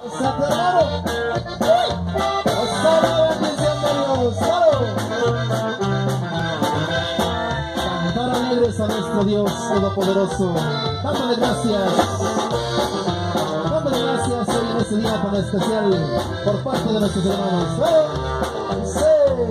Santo hermano. Osana, bendición de Dios. ¡Claro! Cantar alegres a nuestro Dios Todopoderoso. Dándole gracias. Dándole gracias hoy en este día tan especial por parte de nuestros hermanos. ¡Claro! ¡Sí!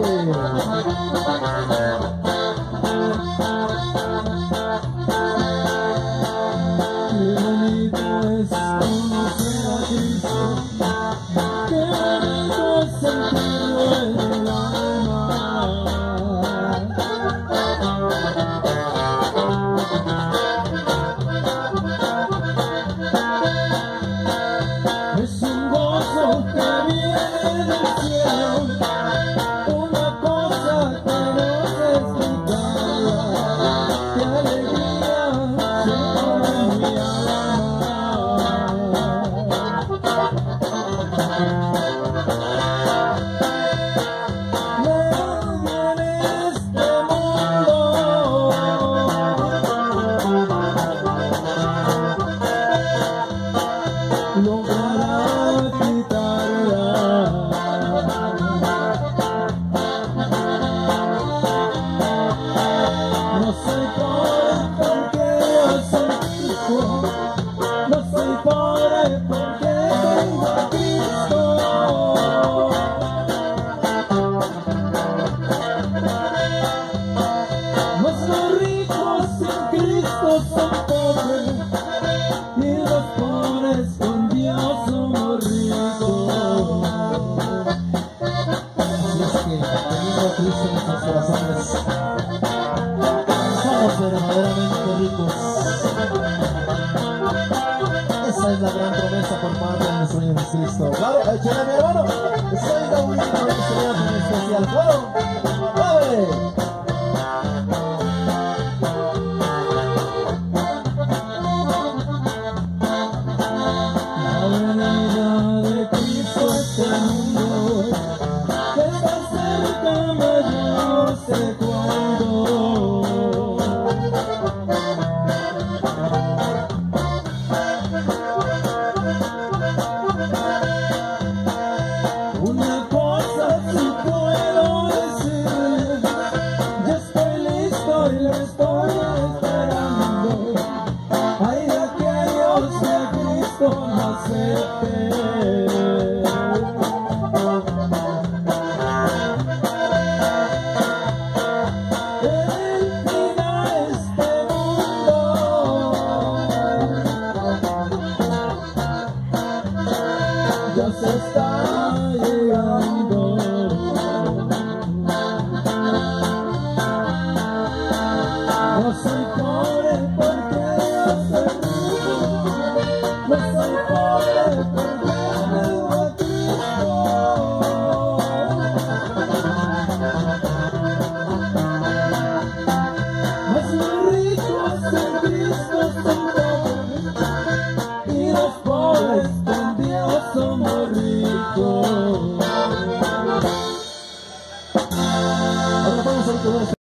Esa es la gran promesa por parte de nuestro Señor Jesucristo. Claro, échale mi hermano. Soy la única oportunidad en especial. Claro, ¡padre! No soy